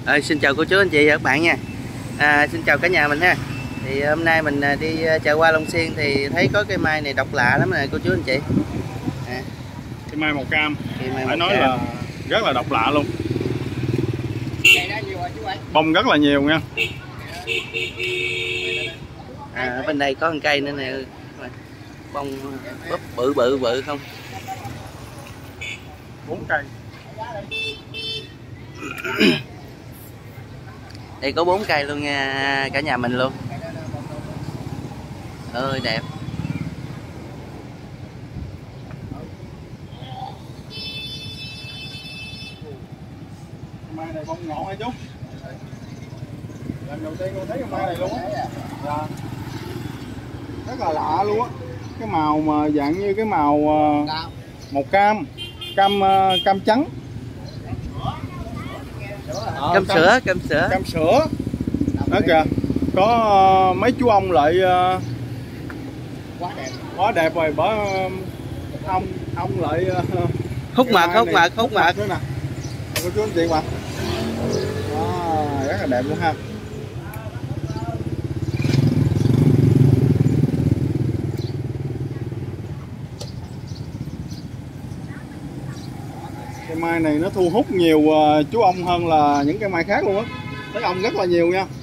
Xin chào cô chú anh chị và các bạn nha. Xin chào cả nhà mình ha. Thì hôm nay mình đi chợ hoa Long Xuyên thì thấy có cây mai này độc lạ lắm nè cô chú anh chị. Cây mai màu cam, phải nói cam. là rất là độc lạ luôn. Bông rất là nhiều nha. Ở bên đây có một cây nữa nè, bông búp bự không. 4 cây. Đây có 4 cây luôn nha cả nhà mình luôn. Ơi đẹp. Mai này bông ngọt hay chú? Lần đầu tiên con thấy cái mai này luôn á. Dạ. Rất là lạ luôn á. Cái màu mà dạng như cái màu màu cam trắng. Cam sữa. Đó kìa. Có mấy chú ông lại quá đẹp rồi, bởi ông lại hút mật nữa nè. Cô chú anh chị mà. Rất là đẹp luôn ha. Cây mai này nó thu hút nhiều chú ông hơn là những cây mai khác luôn á. Thấy ong rất là nhiều nha.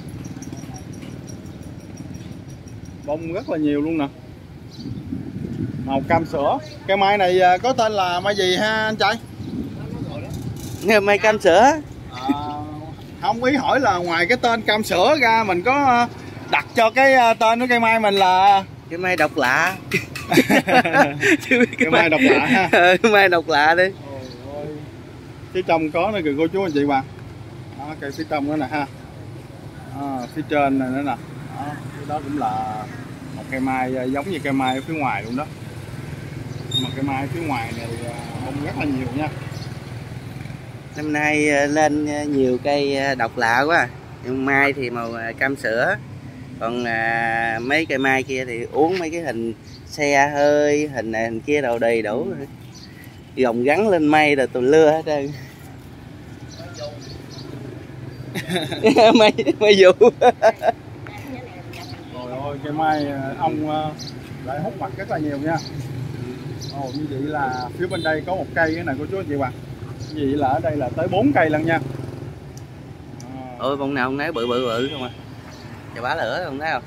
Bông rất là nhiều luôn nè. Màu cam sữa. Cây mai này có tên là mai gì ha anh trai? Mai cam sữa. Không, ý hỏi là ngoài cái tên cam sữa ra mình có đặt cho cái tên của cây mai mình là cái mai độc lạ. Cây mai độc lạ ha. Cái mai độc lạ đi. Phía trong có nữa kìa cô chú anh chị bà. Cây phía trong nữa nè ha. Phía trên này nữa nè. Cái đó cũng là một cây mai giống như cây mai ở phía ngoài luôn đó. Nhưng mà cây mai ở phía ngoài này bông rất là nhiều nha. Năm nay lên nhiều cây độc lạ quá. Nhưng mai thì màu cam sữa. Còn mấy cây mai kia thì uống mấy cái hình xe hơi, hình này hình kia đầu đầy đủ. Gồng gắn lên mây rồi tùi lưa hết trơn. Mây vụ. Trời ơi, cây mai ong lại hút mặt rất là nhiều nha. Như vậy là phía bên đây có một cây cái này cô chú anh chị bà. Như vậy là ở đây là tới 4 cây lần nha. Ôi bông nào không nấy bự không à. Chà bá lửa không thấy không?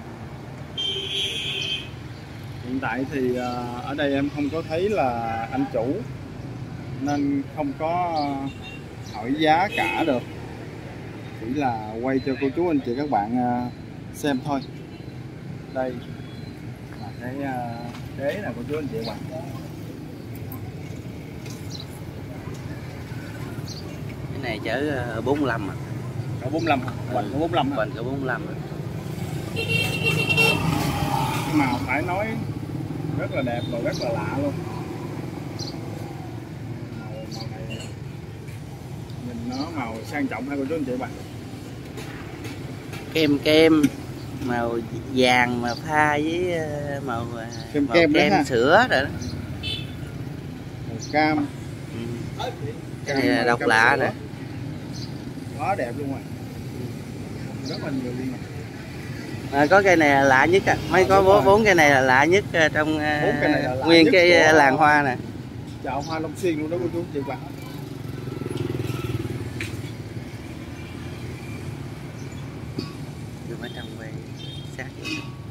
Hiện tại thì ở đây em không có thấy là anh chủ nên không có hỏi giá cả được, chỉ là quay cho cô chú anh chị các bạn xem thôi. Đây là cái đế này cô chú anh chị các bạn. Cái này chở 45 à. Cỡ 45 hả? Hoành cỡ 45 hả? Hoành cỡ 45 à. Cái màu phải nói rất là đẹp và rất là lạ luôn. Màu này nhìn nó màu sang trọng hay cô chú anh chị bạn. Kem màu vàng mà pha với màu kem sữa rồi đó. Màu cam. Cái này là độc lạ nè. Quá đẹp luôn rồi. Rất là nhiều luôn nè. Có cây này là lạ nhất á. Mấy có 4 cây này là lạ nhất trong nguyên cái làng hoa nè. Chợ hoa Long Xuyên luôn đó cô chú chị bạn. Dùng ở trong quay sát luôn.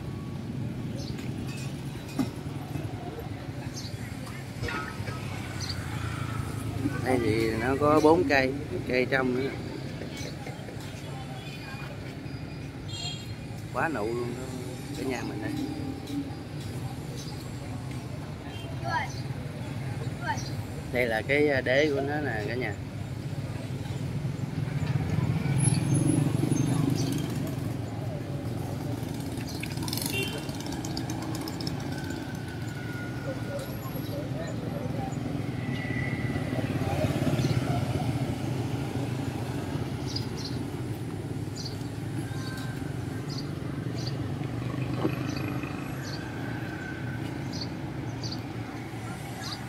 Đây thì nó có 4 cây trong nữa. Quá nụ luôn đó cái nhà mình đây. Đây là cái đế của nó nè cả nhà.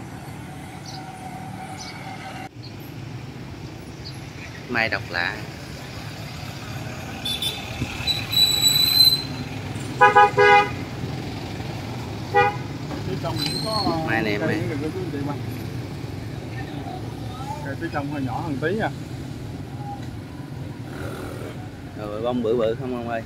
Mai độc lạ. Phía trong cũng có mai này cây mai nữa kìa cô chú anh chị ba. Cây phía trong hơi nhỏ hơn tí nha. rồi bông bự bự không ông ơi.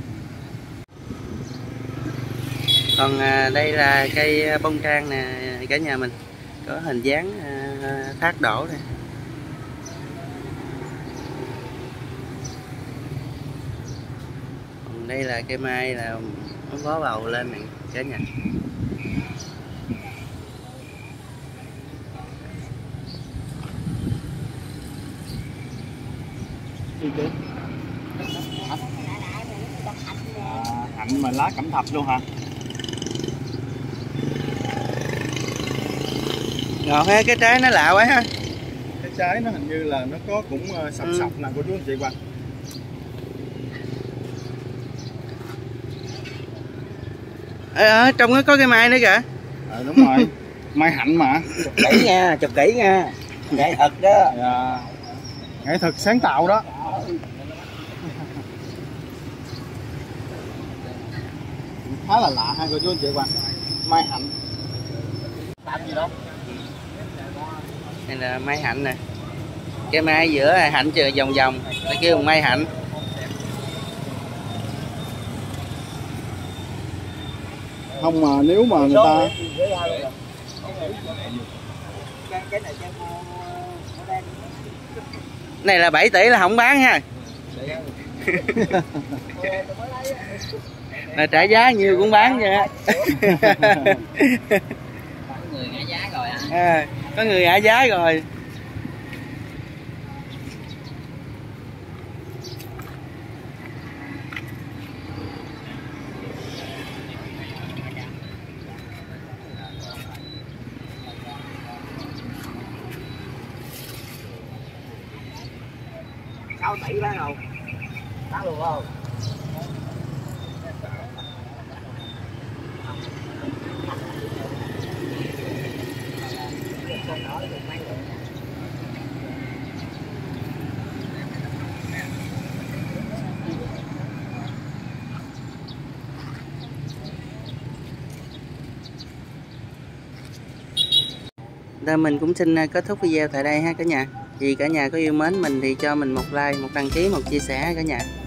Còn đây là cây bông trang nè cả nhà mình, có hình dáng thác đổ này. Còn đây là cây mai là nó có bầu lên này cả nhà. Hạnh mà lá cẩm thạch luôn hả? Ngọt ha, cái trái nó lạ quá ha. Cái trái nó hình như là nó có cũng sọc sọc nè cô chú anh chị qua. Ở trong nó có cái mai nữa kìa. Đúng rồi. Mai hạnh mà. Chụp kỹ nha, chụp kỹ nha. Nghệ thuật đó. Dạ. Nghệ thuật sáng tạo đó. Khá là lạ ha cô chú anh chị qua. Mai hạnh. Làm gì đâu? Đây là mai hạnh nè. Cái mai giữa hạnh chờ vòng vòng, nó kêu mai hạnh. Không mà nếu mà người ta này là 7 tỷ là không bán ha. Là trả giá nhiều cũng bán vậy. Có người ngã giá rồi hả? Có người ngã giá rồi. Sao tỷ bán không? Bán luôn không? Rồi mình cũng xin kết thúc video tại đây ha cả nhà. Vì cả nhà có yêu mến mình thì cho mình một like, một đăng ký, một chia sẻ cả nhà.